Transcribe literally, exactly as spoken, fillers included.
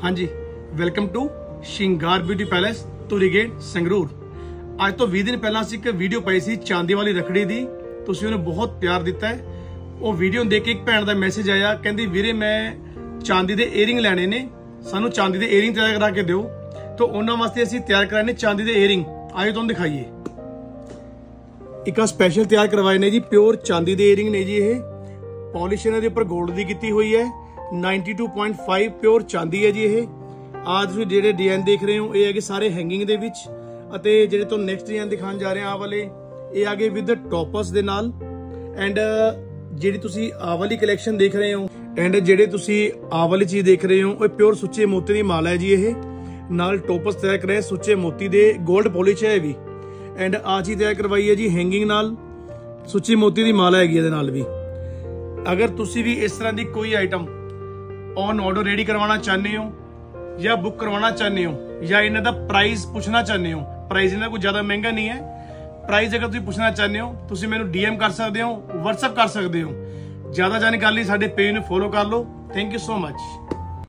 हाँ जी, welcome to Shringar beauty palace Dhuri gate Sangrur. ਅੱਜ ਤੋਂ ਵੀਹ ਦਿਨ ਪਹਿਲਾਂ ਅਸੀਂ ਇੱਕ ਵੀਡੀਓ ਪਾਈ ਸੀ ਚਾਂਦੀ ਵਾਲੀ ਰੱਖੜੀ ਦੀ। ਤੁਸੀਂ ਉਹਨੂੰ ਬਹੁਤ ਪਿਆਰ ਦਿੱਤਾ ਹੈ। ਉਹ ਵੀਡੀਓ ਦੇਖ ਕੇ ਇੱਕ ਭੈਣ ਦਾ ਮੈਸੇਜ ਆਇਆ, ਕਹਿੰਦੀ ਵੀਰੇ ਮੈਂ ਚਾਂਦੀ ਦੇ ਏਅਰਿੰਗ ਲੈਣੇ ਨੇ, ਸਾਨੂੰ ਚਾਂਦੀ ਦੇ ਏਅਰਿੰਗ ਤਿਆਰ ਕਰਾ ਕੇ ਦਿਓ। तो उन्होंने वास्ते ਅਸੀਂ ਤਿਆਰ ਕਰਾਏ ਨੇ ਚਾਂਦੀ ਦੇ ਏਅਰਿੰਗ। ਆਇਓ ਤੁਹਾਨੂੰ ਦਿਖਾਈਏ। ਇੱਕ ਆ ਸਪੈਸ਼ਲ ਤਿਆਰ ਕਰਵਾਏ ਨੇ ਜੀ, ਪਿਓਰ ਚਾਂਦੀ ਦੇ ਏਅਰਿੰਗ ਨੇ ਜੀ। ਇਹ ਪॉलिश ਇਹਨਾਂ ਦੇ ਉੱਪਰ 골ਡ ਦੀ ਕੀਤੀ ਹੋਈ ਹੈ। ਬਾਨਵੇਂ ਪੁਆਇੰਟ ਪੰਜ ਪਿਓਰ ਚਾਂਦੀ ਹੈ ਜੀ। ਇਹ ਆ ਤੁਸੀਂ ਜਿਹੜੇ ਡਿਜ਼ਾਈਨ ਦੇਖ ਰਹੇ ਹੋ ਇਹ ਹੈਗੇ ਸਾਰੇ ਹੈਂਗਿੰਗ ਦੇ ਵਿੱਚ। ਅਤੇ ਜਿਹੜੇ ਤੁਹਾਨੂੰ ਨੈਕਸਟ ਡਿਜ਼ਾਈਨ ਦਿਖਾਉਣ ਜਾ ਰਹੇ ਆ ਵਾਲੇ, ਇਹ ਆਗੇ ਵਿਦ ਟੌਪਸ ਦੇ ਨਾਲ। ਐਂਡ ਜਿਹੜੀ ਤੁਸੀਂ ਆ ਵਾਲੀ ਕਲੈਕਸ਼ਨ ਦੇਖ ਰਹੇ ਹੋ ਐਂਡ ਜਿਹੜੇ ਤੁਸੀਂ ਆ ਵਾਲੀ ਚੀਜ਼ ਦੇਖ ਰਹੇ ਹੋ, ਉਹ ਪਿਓਰ ਸੁੱਚੇ ਮੋਤੀ ਦੀ ਮਾਲਾ ਹੈ ਜੀ। ਇਹ ਨਾਲ ਟੋਪਸ ਤਿਆਰ ਕਰਾਏ ਸੁੱਚੇ ਮੋਤੀ ਦੇ, 골ਡ ਪੋਲਿਸ਼ ਹੈ ਇਹ ਵੀ। ਐਂਡ ਆ ਚੀਜ਼ ਤਿਆਰ ਕਰਵਾਈ ਹੈ ਜੀ ਹੈਂਗਿੰਗ ਨਾਲ, ਸੁੱਚੇ ਮੋਤੀ ਦੀ ਮਾਲਾ ਹੈਗੀ ਇਹਦੇ ਨਾਲ ਵੀ। ਅਗਰ ਤੁਸੀਂ ਵੀ ਇਸ ਤਰ੍ਹਾਂ ਦੀ ਕੋਈ ਆਈਟਮ ਔਨ ਆਰਡਰ ਰੈਡੀ ਕਰਵਾਉਣਾ ਚਾਹੁੰਦੇ ਹੋ ਜਾਂ ਬੁੱਕ ਕਰਵਾਉਣਾ ਚਾਹੁੰਦੇ ਹੋ ਜਾਂ ਇਹਨਾਂ ਦਾ ਪ੍ਰਾਈਸ ਪੁੱਛਣਾ ਚਾਹੁੰਦੇ ਹੋ, ਪ੍ਰਾਈਸ ਇਹਨਾਂ ਕੋਈ ਜ਼ਿਆਦਾ ਮਹਿੰਗਾ ਨਹੀਂ ਹੈ। ਪ੍ਰਾਈਸ ਅਗਰ ਤੁਸੀਂ ਪੁੱਛਣਾ ਚਾਹੁੰਦੇ ਹੋ ਤੁਸੀਂ ਮੈਨੂੰ ਡੀਐਮ ਕਰ ਸਕਦੇ ਹੋ, ਵਟਸਐਪ ਕਰ ਸਕਦੇ ਹੋ। ਜ਼ਿਆਦਾ ਜਾਣਕਾਰੀ ਲਈ ਸਾਡੇ ਪੇਜ ਨੂੰ ਫੋਲੋ ਕਰ ਲਓ। Thank you so much.